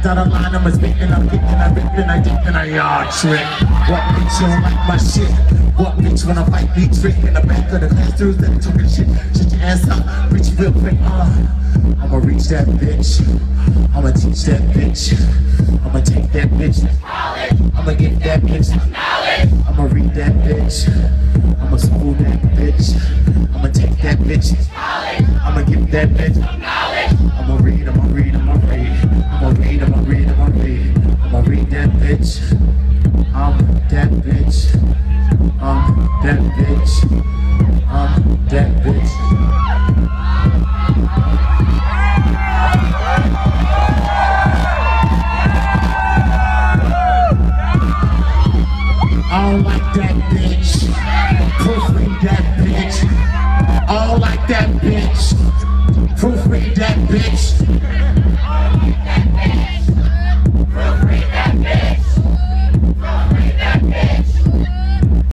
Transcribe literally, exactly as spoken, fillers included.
stepped out of line, I'm a speaking, I'm kicking, I'm ripping, I dip, and I yard trick. What bitch you don't like my shit? What bitch wanna fight me trick? In the back of the class, dudes that talking shit. Shut your ass up, reach real quick, uh. I'ma reach that bitch. I'ma teach that bitch. I'ma take that bitch. I'ma get that bitch. I'ma read that bitch. I'ma school that bitch. I'ma take that bitch. I'ma give that bitch. I'ma read, I'ma read, I'ma read. I'ma read, I'ma read, I'ma read. I'ma read that bitch. I'm that bitch. I'm that bitch.